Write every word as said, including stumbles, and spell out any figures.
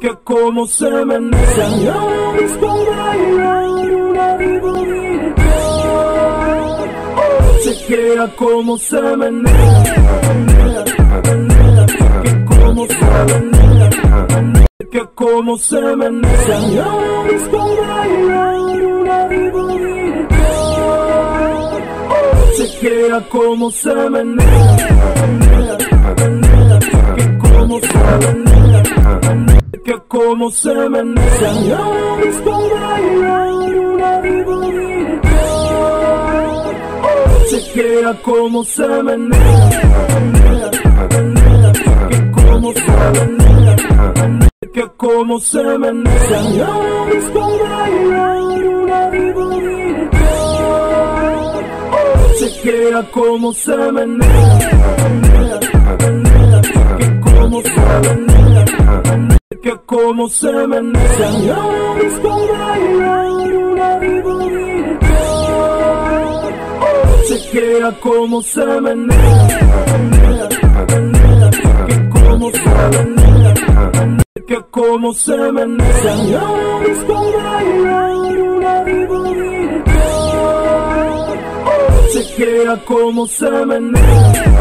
que como se menea, señores para una divinidad, chequea como se menea, que como se menea, que como se menea, señores para una divinidad, chequea como se menea, que como se menea, que como se menea, señores para una divinidad, chequea como se menea, que como se menea, que como se menea, señores para una divinidad, chequea como se menea, que como se menea, que como se menea, señores para una divinidad, chequea como se menea, que como se menea, que como se menea, señores para una divinidad, chequea como se menea.